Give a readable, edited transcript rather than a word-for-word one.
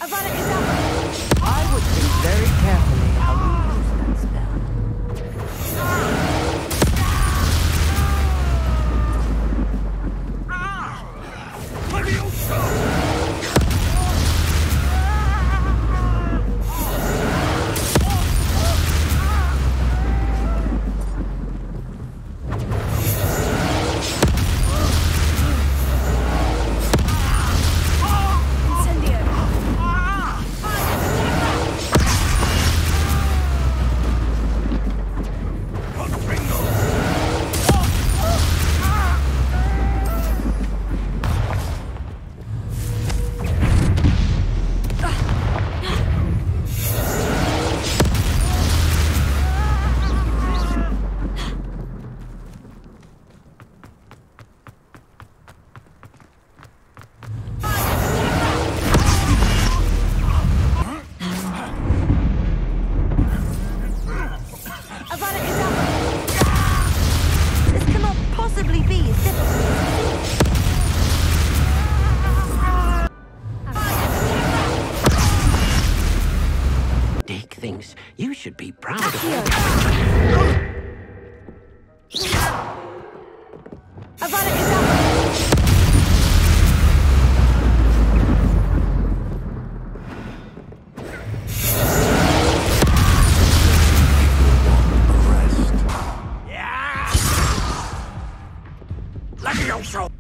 Avada Kedavra! I would think very carefully how you use that spell. Thinks you should be proud of her. Avada Kedavra! Yeah! Let me also.